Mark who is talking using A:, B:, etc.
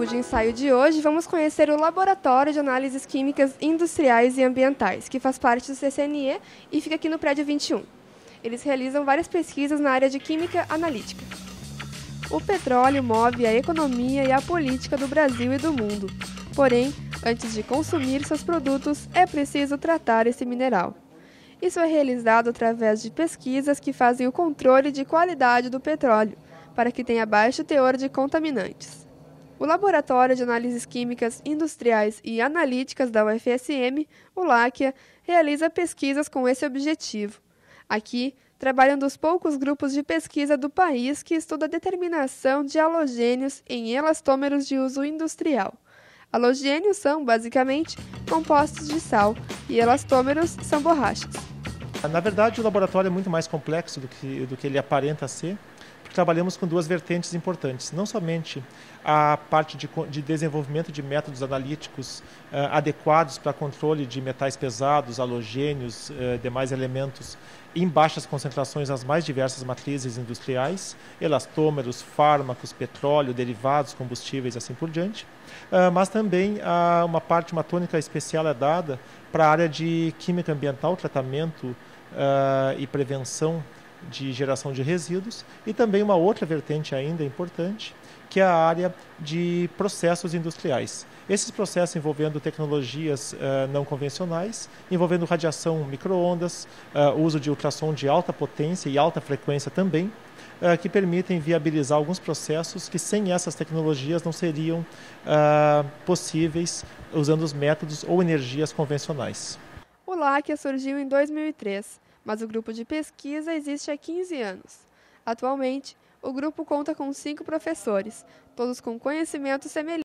A: artigo de ensaio de hoje, vamos conhecer o Laboratório de Análises Químicas Industriais e Ambientais, que faz parte do CCNE e fica aqui no prédio 21. Eles realizam várias pesquisas na área de química analítica. O petróleo move a economia e a política do Brasil e do mundo. Porém, antes de consumir seus produtos, é preciso tratar esse mineral. Isso é realizado através de pesquisas que fazem o controle de qualidade do petróleo, para que tenha baixo teor de contaminantes. O Laboratório de Análises Químicas Industriais e Analíticas da UFSM, o LACIA, realiza pesquisas com esse objetivo. Aqui, trabalham dos poucos grupos de pesquisa do país que estuda a determinação de halogênios em elastômeros de uso industrial. Halogênios são, basicamente, compostos de sal e elastômeros são borrachas.
B: Na verdade, o laboratório é muito mais complexo do que ele aparenta ser, porque trabalhamos com duas vertentes importantes. Não somente a parte de desenvolvimento de métodos analíticos adequados para controle de metais pesados, halogênios, demais elementos em baixas concentrações nas mais diversas matrizes industriais, elastômeros, fármacos, petróleo, derivados, combustíveis, assim por diante. Mas também uma tônica especial é dada para a área de química ambiental, tratamento e prevenção de geração de resíduos, e também uma outra vertente ainda importante, que é a área de processos industriais. Esses processos envolvendo tecnologias não convencionais, envolvendo radiação micro-ondas, uso de ultrassom de alta potência e alta frequência também, que permitem viabilizar alguns processos que sem essas tecnologias não seriam possíveis usando os métodos ou energias convencionais.
A: O LACIA surgiu em 2003, mas o grupo de pesquisa existe há 15 anos. Atualmente, o grupo conta com 5 professores, todos com conhecimentos semelhantes